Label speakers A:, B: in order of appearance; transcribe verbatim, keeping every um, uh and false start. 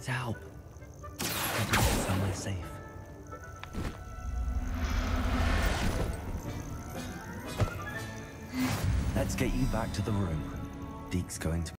A: Get out. Get you somewhere safe. Let's get you back to the room. Deke's going to